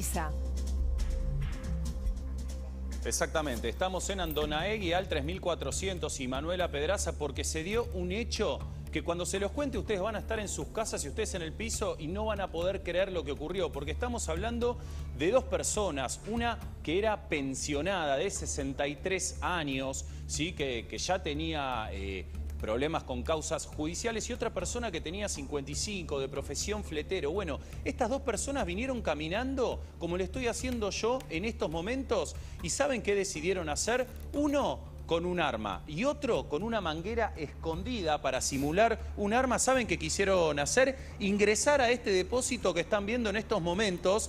Ezeiza. Exactamente, estamos en Andonaegui al 3400 y Manuela Pedraza porque se dio un hecho que cuando se los cuente ustedes van a estar en sus casas y ustedes en el piso y no van a poder creer lo que ocurrió, porque estamos hablando de dos personas, una que era pensionada de 63 años, ¿sí? que ya tenía problemas con causas judiciales, y otra persona que tenía 55, de profesión fletero. Bueno, estas dos personas vinieron caminando como lo estoy haciendo yo en estos momentos, y ¿saben qué decidieron hacer? Uno con un arma y otro con una manguera escondida para simular un arma. ¿Saben qué quisieron hacer? Ingresar a este depósito que están viendo en estos momentos,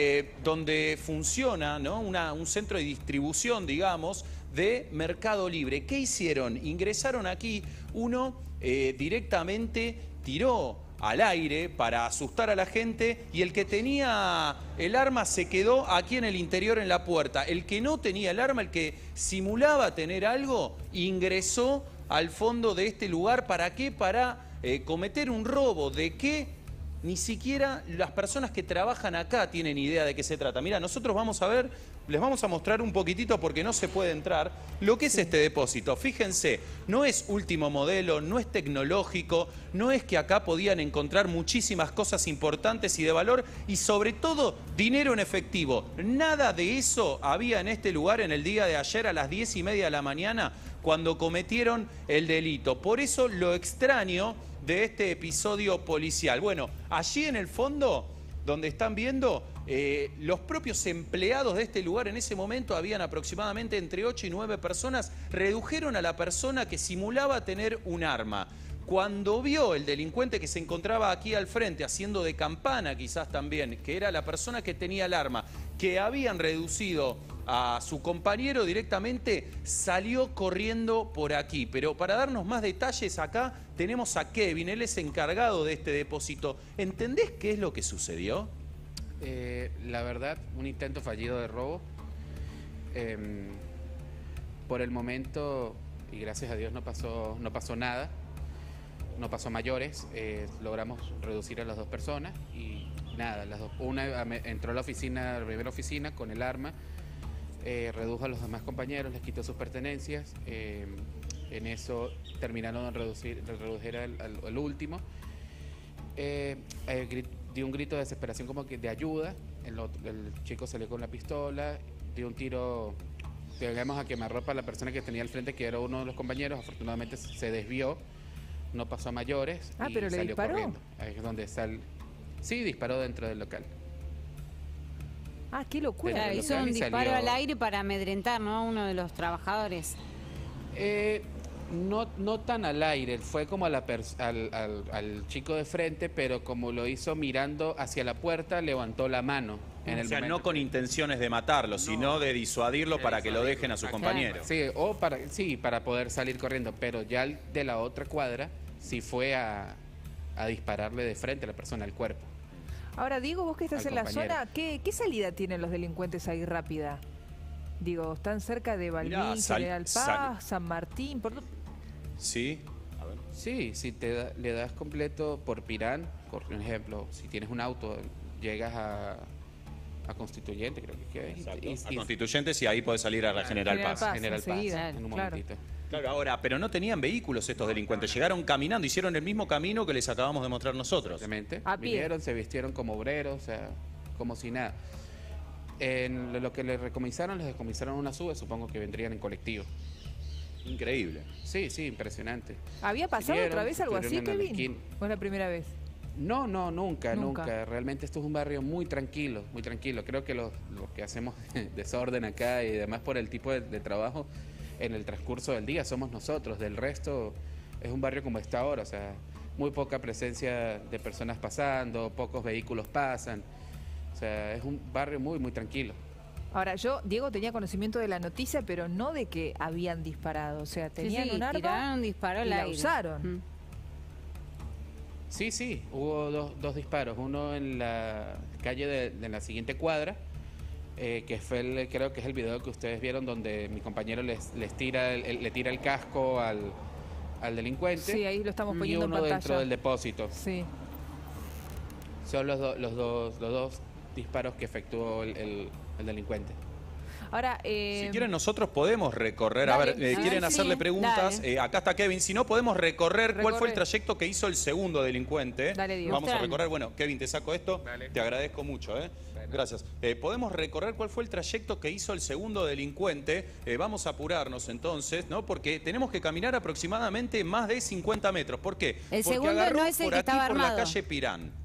donde funciona, ¿no? un centro de distribución, digamos, de Mercado Libre. ¿Qué hicieron? Ingresaron aquí, uno directamente tiró al aire para asustar a la gente, y el que tenía el arma se quedó aquí en el interior en la puerta. El que no tenía el arma, el que simulaba tener algo, ingresó al fondo de este lugar. ¿Para qué? Para cometer un robo. ¿De qué? Ni siquiera las personas que trabajan acá tienen idea de qué se trata. Mira, nosotros vamos a ver, les vamos a mostrar un poquitito porque no se puede entrar, lo que es este depósito. Fíjense, no es último modelo, no es tecnológico, no es que acá podían encontrar muchísimas cosas importantes y de valor, y sobre todo dinero en efectivo. Nada de eso había en este lugar en el día de ayer a las 10:30 de la mañana cuando cometieron el delito. Por eso lo extraño de este episodio policial. Bueno, allí en el fondo, donde están viendo, los propios empleados de este lugar en ese momento, habían aproximadamente entre 8 y 9 personas, redujeron a la persona que simulaba tener un arma. Cuando vio el delincuente que se encontraba aquí al frente, haciendo de campana quizás también, que era la persona que tenía el arma, que habían reducido a su compañero directamente, salió corriendo por aquí. Pero para darnos más detalles acá tenemos a Kevin, él es encargado de este depósito. ¿Entendés qué es lo que sucedió? La verdad, un intento fallido de robo. Por el momento, y gracias a Dios no pasó nada, no pasó a mayores. Logramos reducir a las dos personas y nada, una entró a la primera oficina con el arma, redujo a los demás compañeros, les quitó sus pertenencias. En eso terminaron de reducir al último. Dio un grito de desesperación, como que de ayuda. El chico salió con la pistola, dio un tiro, digamos, a quemarropa a la persona que tenía al frente, que era uno de los compañeros. Afortunadamente se desvió, no pasó a mayores. Ah, y pero le salió disparó. corriendo. Ahí es donde sí, disparó dentro del local. Ah, qué locura. Claro, hizo un disparo al aire para amedrentar, ¿no?, a uno de los trabajadores. No tan al aire, fue como al chico de frente, pero como lo hizo mirando hacia la puerta, levantó la mano. O sea, no con intenciones de matarlo, sino de disuadirlo para que lo dejen a su compañero. Sí, para poder salir corriendo, pero ya el de la otra cuadra sí fue a dispararle de frente a la persona, al cuerpo. Ahora, Diego, vos que estás en la zona, ¿qué salida tienen los delincuentes ahí rápida? Digo, ¿están cerca de Balbín, General Paz, San Martín? Sí. A ver. Sí, si le das completo por Pirán, por ejemplo, si tienes un auto, llegas a Constituyente, creo que es. A Constituyentes, y ahí podés salir a la General Paz. General Paz, en un momentito. Claro, ahora, pero no tenían vehículos estos delincuentes, llegaron caminando, hicieron el mismo camino que les acabamos de mostrar nosotros. Exactamente. Vinieron, se vistieron como obreros, o sea, como si nada. En lo que les decomisaron una SUV, supongo que vendrían en colectivo. Increíble. Sí, impresionante. ¿Había pasado otra vez algo así, Kevin? ¿O es la primera vez? No, nunca. Realmente esto es un barrio muy tranquilo, muy tranquilo. Creo que los que hacemos desorden acá y demás por el tipo de trabajo en el transcurso del día somos nosotros. Del resto es un barrio como está ahora, o sea, muy poca presencia de personas pasando, pocos vehículos pasan. O sea, es un barrio muy, muy tranquilo. Ahora, Diego, tenía conocimiento de la noticia, pero no de que habían disparado. O sea, tenían un arma, tiraron, disparó al aire. La usaron. Sí, hubo dos disparos. Uno en la calle de la siguiente cuadra, que fue creo que es el video que ustedes vieron, donde mi compañero le tira el casco al delincuente. Sí, ahí lo estamos poniendo en pantalla. Y uno pantalla. dentro del depósito. Sí. Son los dos disparos que efectuó el delincuente. Ahora, si quieren nosotros podemos recorrer, dale, a ver, quieren hacerle preguntas, acá está Kevin, si no podemos recorrer cuál fue el trayecto que hizo el segundo delincuente. Dale, Diego. Vamos a recorrer, bueno, Kevin, te saco esto, Dale. te agradezco mucho, gracias. Podemos recorrer cuál fue el trayecto que hizo el segundo delincuente, vamos a apurarnos entonces, ¿no? Porque tenemos que caminar aproximadamente más de 50 metros, ¿por qué? El Porque segundo agarró no es el por que aquí estaba por la armado. calle Pirán.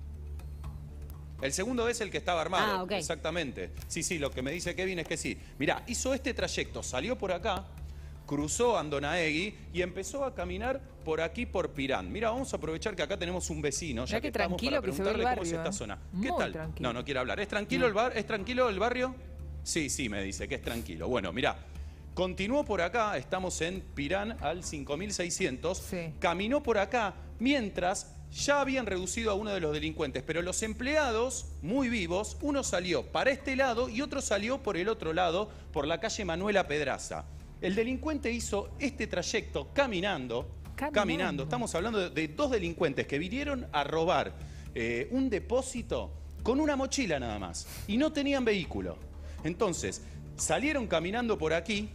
El segundo es el que estaba armado, ok. exactamente. Sí, lo que me dice Kevin es que sí. Mirá, hizo este trayecto, salió por acá, cruzó Andonaegui y empezó a caminar por aquí, por Pirán. Mira, vamos a aprovechar que acá tenemos un vecino, ya que estamos para preguntarle cómo es esta zona. ¿Qué tal? Tranquilo. No quiere hablar. ¿Es tranquilo ¿Es tranquilo el barrio? Sí, me dice que es tranquilo. Bueno, mirá. Continuó por acá, estamos en Pirán al 5600, caminó por acá mientras ya habían reducido a uno de los delincuentes, pero los empleados, muy vivos, uno salió para este lado y otro salió por el otro lado, por la calle Manuela Pedraza. El delincuente hizo este trayecto caminando. Estamos hablando de dos delincuentes que vinieron a robar un depósito con una mochila nada más y no tenían vehículo. Entonces, salieron caminando por aquí.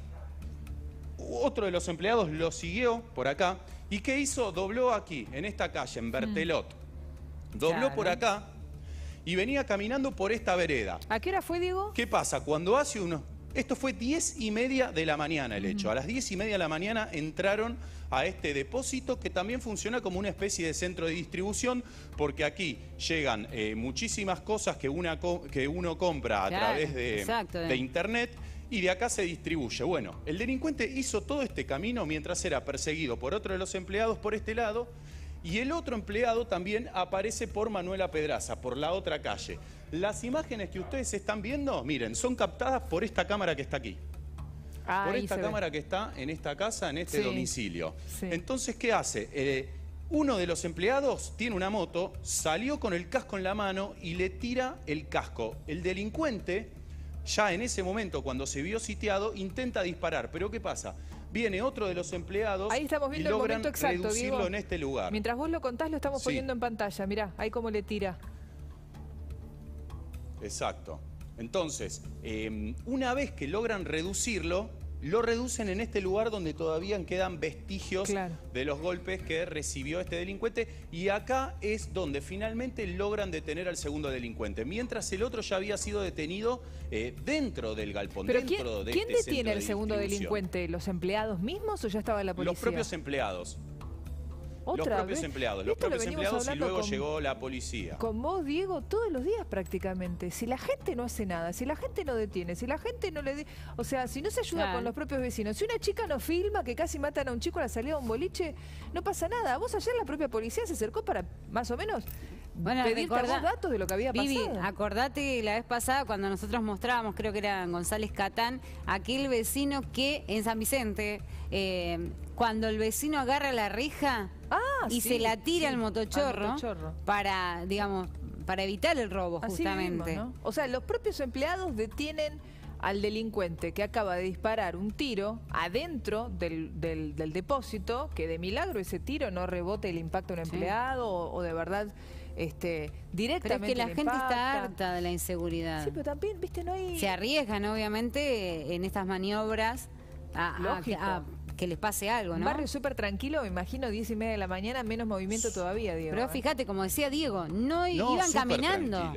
Otro de los empleados lo siguió por acá. ¿Y qué hizo? Dobló aquí, en esta calle, en Bertelot. Dobló por acá y venía caminando por esta vereda. ¿A qué hora fue, Diego? ¿Qué pasa? Cuando hace uno... Esto fue 10:30 de la mañana el hecho. A las 10:30 de la mañana entraron a este depósito que también funciona como una especie de centro de distribución porque aquí llegan muchísimas cosas que uno compra a través de internet y de acá se distribuye. Bueno, el delincuente hizo todo este camino mientras era perseguido por otro de los empleados por este lado y el otro empleado también aparece por Manuela Pedraza, por la otra calle. Las imágenes que ustedes están viendo, miren, son captadas por esta cámara que está aquí. Por esta cámara que está en esta casa, en este domicilio. Entonces, ¿qué hace? Uno de los empleados tiene una moto, salió con el casco en la mano y le tira el casco. El delincuente, ya en ese momento, cuando se vio sitiado, intenta disparar. Pero ¿qué pasa? Viene otro de los empleados ahí estamos viendo y logran el momento exacto, reducirlo Diego. En este lugar. Mientras vos lo contás, lo estamos poniendo en pantalla. Mirá, ahí cómo le tira. Exacto. Entonces, una vez que logran reducirlo, lo reducen en este lugar donde todavía quedan vestigios de los golpes que recibió este delincuente y acá es donde finalmente logran detener al segundo delincuente, mientras el otro ya había sido detenido dentro del galpón. ¿Pero quién detiene al segundo delincuente? ¿Los empleados mismos o ya estaba la policía? Los propios empleados. Los propios empleados y luego llegó la policía. Con vos, Diego, todos los días prácticamente. Si la gente no hace nada, si la gente no detiene, si la gente no le... O sea, si no se ayuda con los propios vecinos, si una chica no filma que casi matan a un chico a la salida de un boliche, no pasa nada. Vos ayer la propia policía se acercó para, más o menos, pedirte algunos datos de lo que había pasado. Vivi, acordate la vez pasada cuando nosotros mostrábamos, creo que era González Catán, aquel vecino que en San Vicente, cuando el vecino agarra la reja y se la tira al motochorro para, digamos, para evitar el robo, justamente. Mismo, ¿no? O sea, los propios empleados detienen al delincuente que acaba de disparar un tiro adentro del depósito, que de milagro ese tiro no rebote el impacto de un empleado o de verdad... directamente. Pero es que la gente está harta de la inseguridad. Sí, pero también, viste, no hay... Se arriesgan, obviamente, en estas maniobras a que les pase algo, ¿no? Un barrio súper tranquilo, me imagino, 10:30 de la mañana, menos movimiento todavía, Diego. Pero fíjate, como decía Diego, no iban caminando.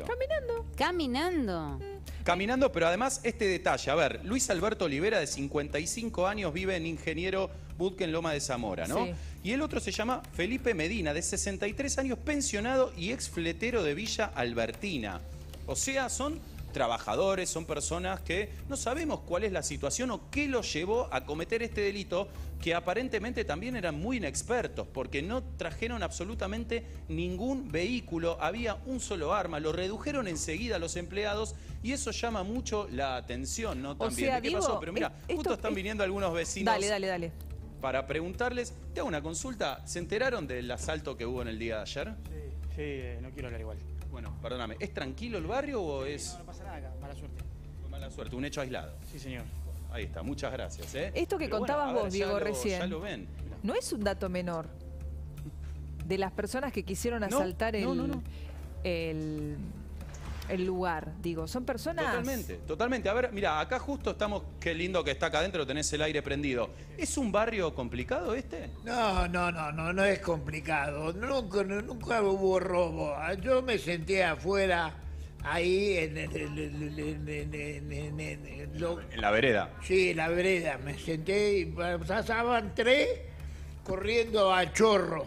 Caminando, pero además este detalle. A ver, Luis Alberto Olivera, de 55 años, vive en Ingeniero Budque, en Loma de Zamora, ¿no? Y el otro se llama Felipe Medina, de 63 años, pensionado y ex fletero de Villa Albertina. O sea, son trabajadores, son personas que no sabemos cuál es la situación o qué los llevó a cometer este delito, que aparentemente también eran muy inexpertos, porque no trajeron absolutamente ningún vehículo, había un solo arma, lo redujeron enseguida a los empleados y eso llama mucho la atención, ¿no? También. O sea, ¿Qué Diego, pasó? Pero mira, justo están viniendo algunos vecinos. Dale. Para preguntarles, te hago una consulta, ¿se enteraron del asalto que hubo en el día de ayer? Sí, no quiero hablar igual. Bueno, perdóname, ¿es tranquilo el barrio o es...? No pasa nada acá, mala suerte. Mala suerte, un hecho aislado. Sí, señor. Ahí está, muchas gracias. Esto que contabas vos, Diego, recién, ya lo ven. no es un dato menor de las personas que quisieron asaltar el el lugar, digo, son personas... Totalmente, totalmente. A ver, mira, acá justo estamos, qué lindo que está acá adentro, tenés el aire prendido. ¿Es un barrio complicado este? No es complicado. Nunca hubo robo. Yo me senté afuera, ahí En la vereda. Sí, en la vereda. Me senté y pasaban 3 corriendo a chorro.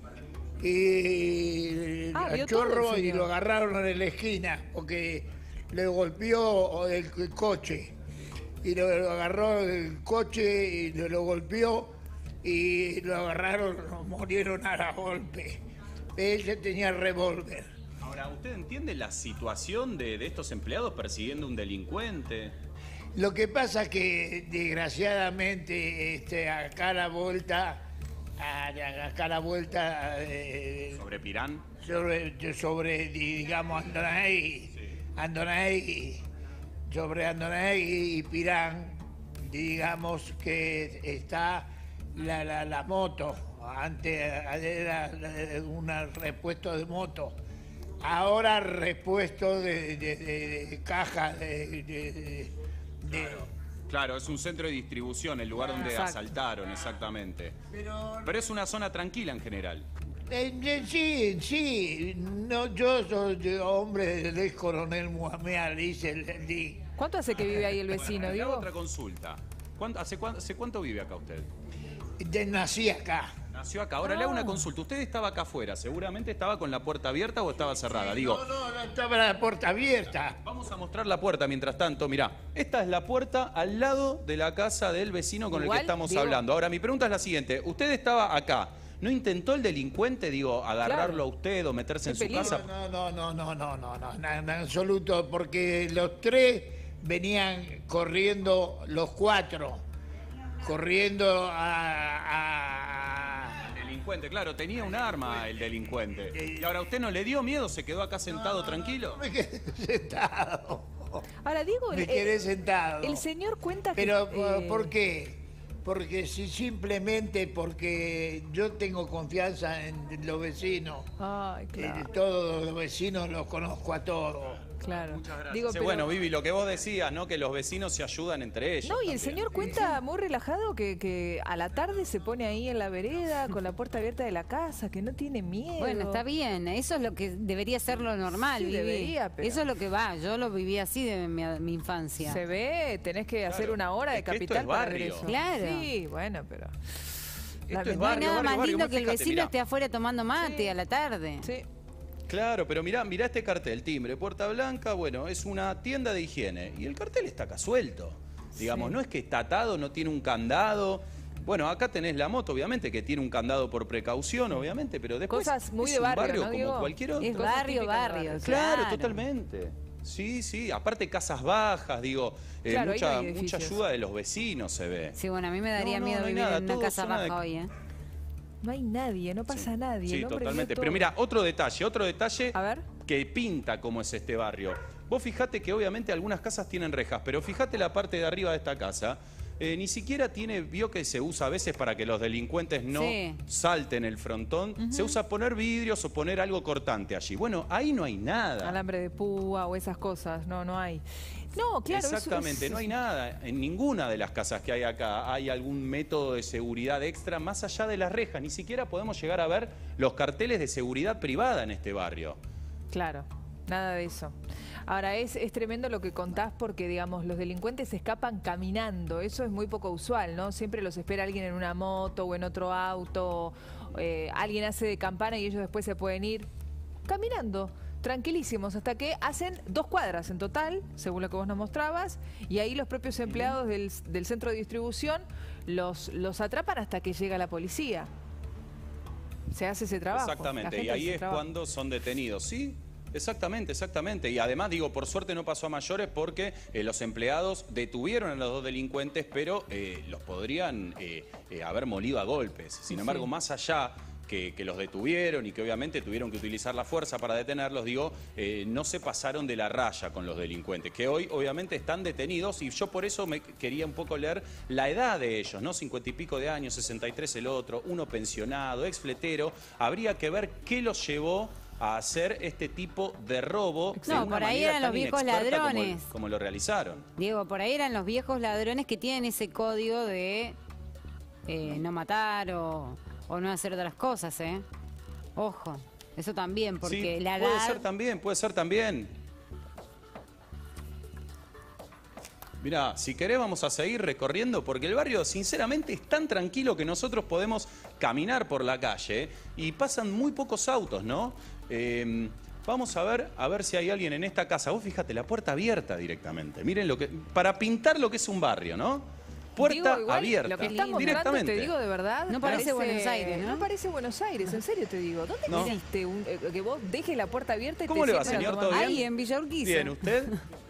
Y al chorro y lo agarraron en la esquina porque le golpeó el coche. Y lo agarró el coche y lo golpeó y lo agarraron, murieron a la golpe. Ella tenía revólver. Ahora, ¿usted entiende la situación de estos empleados persiguiendo a un delincuente? Lo que pasa es que desgraciadamente acá a la vuelta... ¿Sobre Pirán? Sobre digamos, Andonaegui, sobre Andonaegui y Pirán, digamos que está la moto. Antes era un repuesto de moto, ahora repuesto de cajas Claro, es un centro de distribución, el lugar donde asaltaron, exactamente. Pero es una zona tranquila en general. Sí. No, yo soy hombre del ex coronel Mohamed Ali. ¿Cuánto hace que vive ahí el vecino, Le hago Diego? otra consulta. ¿Hace cuánto vive acá usted? Nací acá. Nació acá. Ahora le hago una consulta. ¿Usted estaba acá afuera? ¿Seguramente estaba con la puerta abierta o estaba cerrada? Digo, No, estaba la puerta abierta. vamos a mostrar la puerta mientras tanto. Mirá, esta es la puerta al lado de la casa del vecino con el que estamos hablando. Ahora, mi pregunta es la siguiente. ¿Usted estaba acá? ¿No intentó el delincuente, agarrarlo a usted o meterse en su casa? No, en absoluto, porque los 3 venían corriendo, los 4, corriendo Delincuente, claro, tenía un arma el delincuente. ¿Y ahora usted no le dio miedo? ¿Se quedó acá sentado tranquilo? Me quedé sentado. Ahora, Diego, Me quedé sentado. El señor cuenta que... Pero, ¿por qué? Porque simplemente porque yo tengo confianza en los vecinos. Ay, claro. Todos los vecinos los conozco a todos. Claro. Muchas gracias. Digo, Bueno, Vivi, lo que vos decías, ¿no? Que los vecinos se ayudan entre ellos. No, y el también. señor cuenta muy relajado que a la tarde se pone ahí en la vereda con la puerta abierta de la casa, que no tiene miedo. Bueno, está bien, eso es lo que debería ser lo normal, Sí, Vivi. debería, pero... Eso es lo que va, yo lo viví así de mi infancia. Se ve, tenés que hacer una hora de Es que esto capital es para ver barrio. eso. Claro. Sí, bueno, pero... Esto es No hay barrio, nada más lindo Vos que el fíjate, vecino mirá. esté afuera tomando mate a la tarde. Sí. Claro, pero mirá este cartel, timbre, Puerta Blanca, bueno, es una tienda de higiene. Y el cartel está acá suelto. Digamos, no es que está atado, no tiene un candado. Bueno, acá tenés la moto, obviamente, que tiene un candado por precaución, obviamente, pero después Cosas muy es de un barrio, barrio ¿no, como Diego? cualquier otro. Es Cosas barrio, típicas de barrio. Claro, totalmente. Sí, aparte casas bajas, Claro, ahí no hay mucha edificios. ayuda de los vecinos se ve. Sí, bueno, a mí me daría No, miedo no hay vivir nada, en una todo casa zona baja de- hoy, ¿eh? No hay nadie, no pasa nadie. Sí, el hombre totalmente. vio Pero todo. mira, otro detalle A ver. que pinta cómo es este barrio. Vos fijate que obviamente algunas casas tienen rejas, pero fíjate la parte de arriba de esta casa. Ni siquiera vio que se usa a veces para que los delincuentes no salten el frontón. Se usa poner vidrios o poner algo cortante allí. Bueno, ahí no hay nada. Alambre de púa o esas cosas, no hay. No, claro. Exactamente, no hay nada. En ninguna de las casas que hay acá hay algún método de seguridad extra más allá de las rejas. Ni siquiera podemos llegar a ver los carteles de seguridad privada en este barrio. Claro, nada de eso. Ahora, es tremendo lo que contás porque, digamos, los delincuentes se escapan caminando. Eso es muy poco usual, ¿no? Siempre los espera alguien en una moto o en otro auto. Alguien hace de campana y ellos después se pueden ir caminando, tranquilísimos, hasta que hacen 2 cuadras en total, según lo que vos nos mostrabas, y ahí los propios empleados del centro de distribución los atrapan hasta que llega la policía. Se hace ese trabajo. Exactamente, y ahí es cuando son detenidos, ¿sí? Exactamente. Y además, por suerte no pasó a mayores porque los empleados detuvieron a los 2 delincuentes, pero los podrían haber molido a golpes. Sin embargo, más allá que los detuvieron y que obviamente tuvieron que utilizar la fuerza para detenerlos, no se pasaron de la raya con los delincuentes, que hoy obviamente están detenidos, y yo por eso me quería un poco leer la edad de ellos, ¿no? 50 y pico de años, 63 el otro, uno pensionado, ex fletero. Habría que ver qué los llevó a hacer este tipo de robo. No, de una por ahí manera eran los tan viejos inexperta ladrones. Como lo realizaron. Diego, por ahí eran los viejos ladrones que tienen ese código de no matar o no hacer otras cosas, ¿eh? Ojo, eso también, porque Sí, la edad... puede ser también. Mirá, si querés vamos a seguir recorriendo porque el barrio sinceramente es tan tranquilo que nosotros podemos caminar por la calle y pasan muy pocos autos, ¿no? Vamos a ver si hay alguien en esta casa. Vos fíjate, la puerta abierta directamente. Miren para pintar lo que es un barrio, ¿no? Puerta Digo, abierta. Lo que estamos directamente. te digo de verdad. No parece Buenos Aires, ¿no? No parece Buenos Aires, en serio te digo. ¿Dónde existe que vos dejes la puerta abierta y ¿Cómo te le va, sientas a señor? tomar ¿Todo mate? bien? Ahí, en Villa Urquiza. Bien, ¿usted?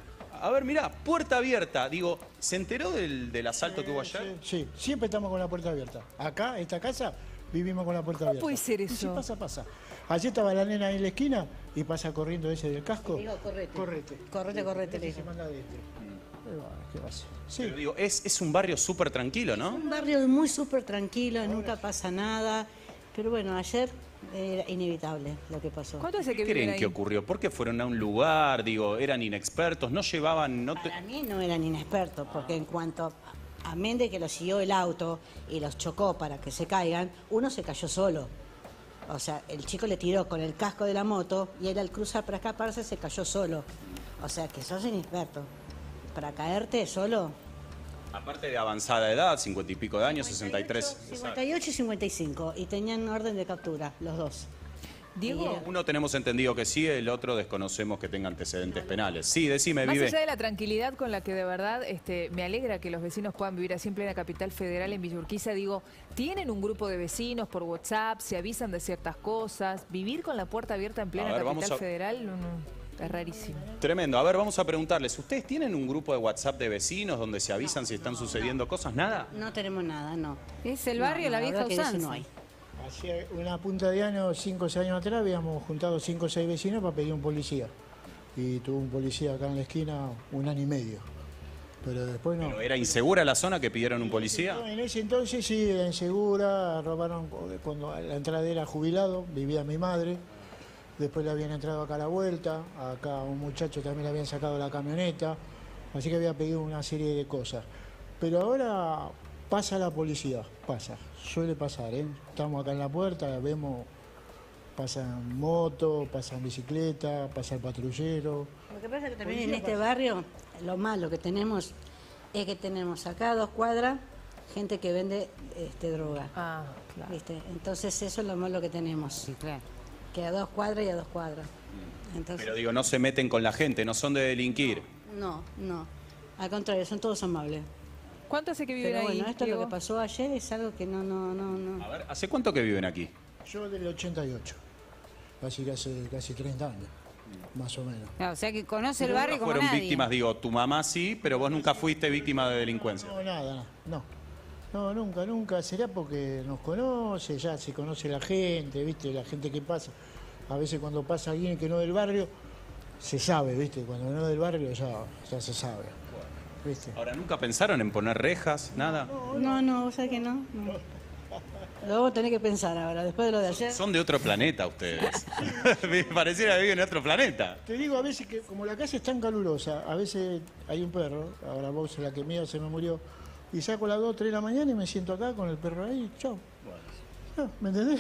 A ver, mirá, puerta abierta. Digo, ¿se enteró del asalto que hubo ayer? Sí, siempre estamos con la puerta abierta. Acá, esta casa, vivimos con la puerta abierta. ¿Cómo puede ser Y sí, eso? pasa. Ayer estaba la nena ahí en la esquina y pasa corriendo ese del casco. Digo, correte. Correte. Correte, le Ese se digo. manda de este. Pero bueno, ¿qué va a hacer? Sí. Pero digo, es un barrio súper tranquilo, ¿no? Un barrio muy súper tranquilo, nunca pasa nada. Pero bueno, ayer era inevitable lo que pasó. ¿Cuánto hace que ¿Qué viven creen ahí? que ocurrió? ¿Por qué fueron a un lugar? Digo, eran inexpertos, no llevaban... Para mí no eran inexpertos, porque en cuanto a mente que los siguió el auto y los chocó para que se caigan, uno se cayó solo. O sea, el chico le tiró con el casco de la moto y él al cruzar para escaparse se cayó solo. O sea, que sos inexperto. Para caerte solo... Aparte de avanzada edad, 50 y pico de años, 63. 58 y 55, y tenían orden de captura, los dos. Diego, Uno tenemos entendido que sí, el otro desconocemos que tenga antecedentes penales. Sí, decime, más Vive. allá de la tranquilidad con la que de verdad me alegra que los vecinos puedan vivir así en plena capital federal, en Villa Urquiza, digo, ¿tienen un grupo de vecinos por WhatsApp? ¿Se avisan de ciertas cosas? ¿Vivir con la puerta abierta en plena A ver, vamos capital a- federal? Es rarísimo. Tremendo. A ver, vamos a preguntarles. ¿Ustedes tienen un grupo de WhatsApp de vecinos donde se avisan si están sucediendo cosas? ¿Nada? No tenemos nada, no. Es el barrio, la vieja verdad que de eso usanza. no hay. Hace una punta de año, 5 o 6 años atrás, habíamos juntado 5 o 6 vecinos para pedir un policía. Y tuvo un policía acá en la esquina 1 año y medio. Pero después no. ¿Pero era insegura la zona que pidieron un policía? En ese entonces sí, era insegura, robaron cuando a la entrada era jubilado, vivía mi madre. Después le habían entrado acá a la vuelta, acá a un muchacho también le habían sacado la camioneta, así que había pedido una serie de cosas. Pero ahora pasa la policía, suele pasar, ¿eh? Estamos acá en la puerta, vemos, pasan motos, pasan bicicletas, pasa el patrullero. Lo que pasa es que también en este barrio, lo malo que tenemos es que tenemos acá a 2 cuadras gente que vende droga. Ah, claro. ¿Viste? Entonces eso es lo malo que tenemos. Sí, claro. Que a 2 cuadras y a 2 cuadras. Entonces, Pero digo, no se meten con la gente, no son de delinquir. no. Al contrario, son todos amables. ¿Cuánto hace que viven Pero ahí? bueno, esto Diego? lo que pasó ayer es algo que no. A ver, ¿hace cuánto que viven aquí? Yo del 88, así que hace casi 30 años, más o menos. Claro, o sea que conoce el barrio como Fueron nadie. víctimas, digo, tu mamá sí, pero vos nunca fuiste víctima de delincuencia. No, nada, no. No, nunca. Será porque nos conoce, ya se conoce la gente, ¿viste? La gente que pasa. A veces cuando pasa alguien que no es del barrio, se sabe, ¿viste? Cuando no es del barrio ya se sabe, ¿viste? Ahora, ¿nunca pensaron en poner rejas? ¿Nada? No, vos sabés que no. Lo vamos a tener que pensar ahora, después de lo de ayer. Son de otro planeta ustedes. Me pareciera que viven en otro planeta. Te digo a veces que como la casa es tan calurosa, a veces hay un perro, ahora vos la que mía se me murió, y saco a las 2, 3 de la mañana y me siento acá con el perro ahí, chao. No, ¿me entendés?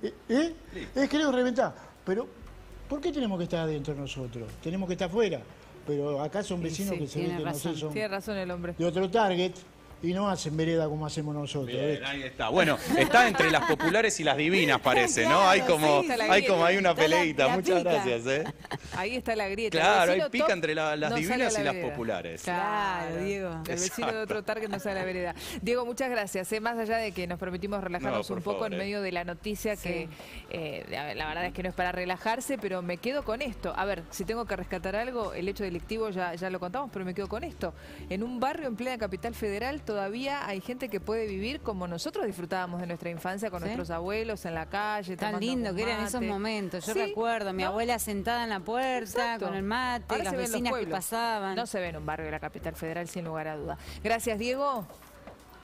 Es querer reventar. Pero, ¿por qué tenemos que estar adentro nosotros? Tenemos que estar afuera. Pero acá son vecinos Sí, que se ve tiene que no razón, sé, son Tiene razón el hombre. de otro target y no hacen vereda como hacemos nosotros. Bien, ¿viste? ahí está. Bueno, está entre las populares y las divinas, parece, ¿no? Hay como, sí, está la hay grieta. como hay una Está la- peleita. la Muchas pica. gracias, ¿eh? Ahí está la grieta. Claro, El hay vecino pica top entre las no sale a divinas la y las vereda. populares. Claro, Diego. El vecino de Exacto. otro target no sale a la vereda. Diego, muchas gracias. Más allá de que nos permitimos relajarnos No, por un poco favor, en medio de la noticia que la verdad es que no es para relajarse, pero me quedo con esto. A ver, si tengo que rescatar algo, el hecho delictivo ya lo contamos, pero me quedo con esto. En un barrio en plena capital federal todavía hay gente que puede vivir como nosotros disfrutábamos de nuestra infancia con ¿Sí? nuestros abuelos en la calle. Tan tomando lindo un que eran esos mate. momentos. Yo Sí, recuerdo, mi ¿no? abuela sentada en la puerta Exacto. con el mate, Ahora las se ven los vecinas que pueblos. pasaban. No se ve en un barrio de la capital federal, sin lugar a duda. Gracias, Diego.